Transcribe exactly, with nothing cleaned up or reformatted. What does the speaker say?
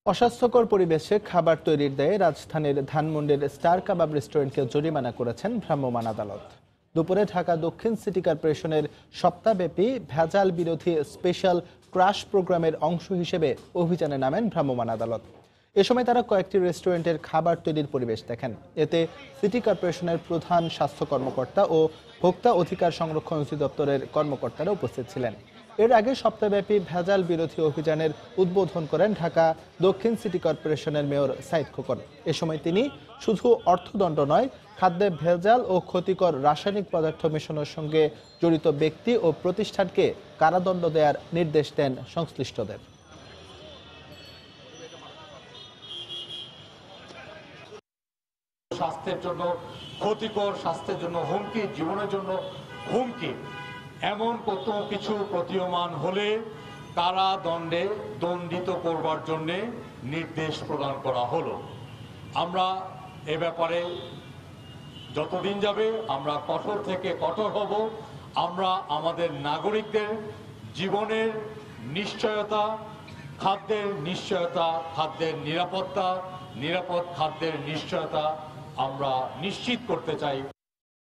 অস্বাস্থ্যকর পরিবেশে খাবার তৈরির দায়ে রাজধানীর ধানমন্ডির স্টার কাবাব রেস্টুরেন্টকে জরিমানা করেছেন ভ্রাম্যমাণ আদালত। দুপুরে ঢাকা দক্ষিণ সিটি কর্পোরেশনের সপ্তাহব্যাপী ভেজাল বিরোধী স্পেশাল ক্রাশ প্রোগ্রামের অংশ হিসেবে অভিযানে নামেন ভ্রাম্যমাণ আদালত। এ সময় তারা কয়েকটি রেস্টুরেন্টের খাবার তৈরির পরিবেশ দেখেন। এতে সিটি কর্পোরেশনের প্রধান স্বাস্থ্য কর্মকর্তা ও ভোক্তা অধিকার সংরক্ষণ অধিদপ্তরের কর্মকর্তারা উপস্থিত ছিলেন। এর আগে সপ্তাহব্যাপী ভেজাল বিরোধী অভিযানের উদ্বোধন করেন ঢাকা দক্ষিণ সিটি কর্পোরেশনের মেয়র সাইদ খোকন। এ সময় তিনি শুধু অর্থদণ্ড নয়, খাদ্যে ভেজাল ও ক্ষতিকর রাসায়নিক পদার্থ মেশানোর সঙ্গে জড়িত ব্যক্তি ও প্রতিষ্ঠানকে কারাদণ্ড দেওয়ার নির্দেশ দেন সংশ্লিষ্টদের। স্বাস্থ্যের জন্য ক্ষতিকর, স্বাস্থ্যের জন্য হুমকি, জীবনের জন্য হুমকি এমন কত কিছু প্রতীয়মান হলে কারাদণ্ডে দণ্ডিত করবার জন্য নির্দেশ প্রদান করা হলো। আমরা এ ব্যাপারে যতদিন যাবে আমরা কঠোর থেকে কঠোর হব। আমরা আমাদের নাগরিকদের জীবনের নিশ্চয়তা, খাদ্যের নিশ্চয়তা, খাদ্যের নিরাপত্তা, নিরাপদ খাদ্যের নিশ্চয়তা আমরা নিশ্চিত করতে চাই।